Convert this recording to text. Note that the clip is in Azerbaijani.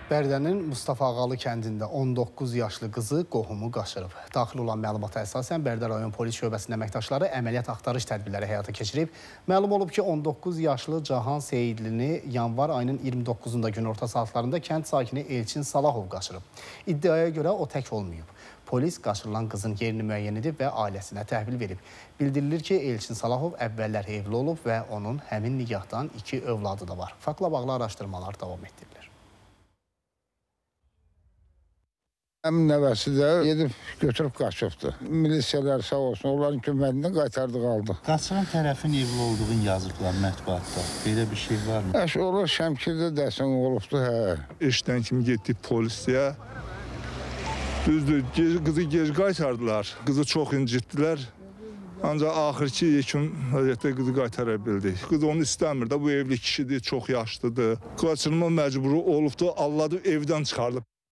Bərdənin Mustafa Ağalı kəndində 19 yaşlı qızı qohumu qaçırıb. Daxil olan məlumata əsasən Bərdə rayon polis şöbəsinin əməkdaşları əməliyyat axtarış tədbirləri həyata keçirib. Məlum olub ki, 19 yaşlı Cahan Seyidlini yanvar ayının 29-da günorta saatlarında kənd sakini Elçin Salahov qaçırıb. İddiaya görə o tək olmayıb. Polis qaçırılan qızın yerini müəyyən edib və ailəsinə təhvil verib. Bildirilir ki, Elçin Salahov əvvəllər evli olub və onun həmin nigahdan 2 övladı da var. Faktla bağlı araşdırmalar davam etdirilir. Həmin nəvəsi də gedib götürüb qaçıbdır. Milisiyalar sağ olsun, onların köməyində qaytardı qaldı. Qaçıran tərəfin evli olduğunu yazıblar mətbuatda. Belə bir şey varmı? Olur, Şəmkirdə dəsən olubdu, hə. İşdən kimi getdik polisiyə. Düzdür, qızı gec qaytardılar. Qızı çox incitdilər. Ancaq axırki yekun vəziyyətdə qızı qaytara bildik. Qız onu istəmir də, bu evli kişidir, çox yaşlıdır. Qaçırma məcburu olubdu, alladı evdən çıxardı.